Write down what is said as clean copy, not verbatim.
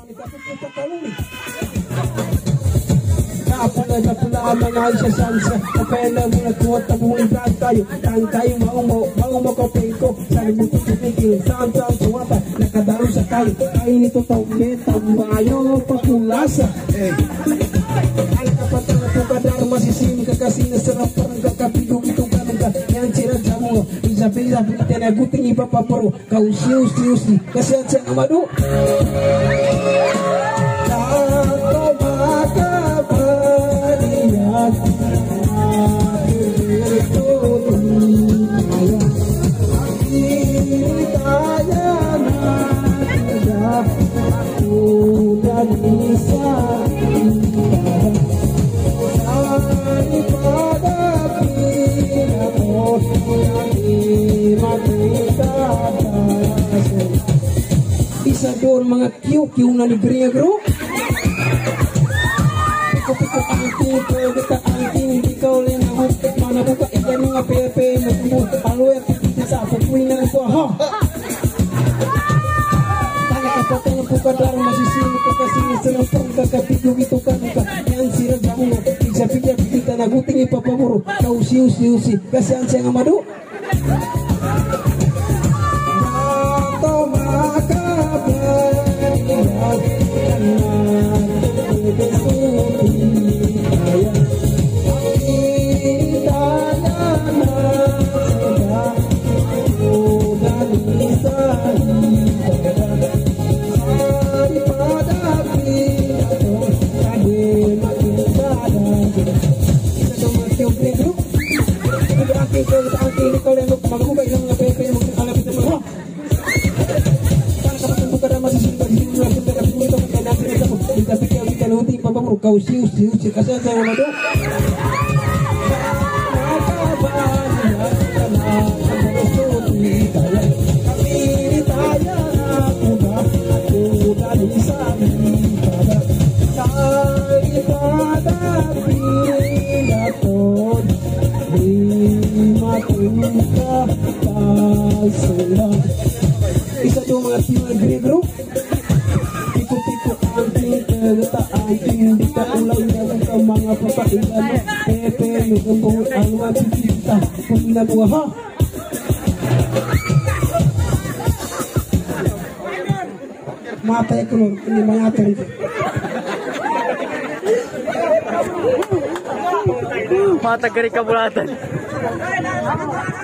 Pula mga sa sansa kapela mula tuwa tabuhin tayo tayo mau kopeko sa limutin pipikil samsam suwata nakadaro sa kayo kain ito tawme tambayo pakulasa ang kapatang na tukadar masisim kakasina sarap parang kakapidong itong kanangka yan sira jamu isa-isa tinaguting iba paparo kausius kasi at siya amado isa doon mga kiw na libre bro. Piko angking kita angking hindi ka ulit na hukit mana buka iyan mga pepe magmut aloe sa pupuin na ito ha kaya kapatang pukadar masisimu kakasini senang kakapito gitu kan yang sirap jamu pija kita naguting ipapamuro kau siusi kasihan saya ngamadu kau siu kasi saya ngamadu isa tuh mga tiwagri bro tiku anting kereta anting di kaulau yang ke mga papailan pepe nugembong alwa kita pumina buah ha mata keluar ini mayat itu mata gari kabulatan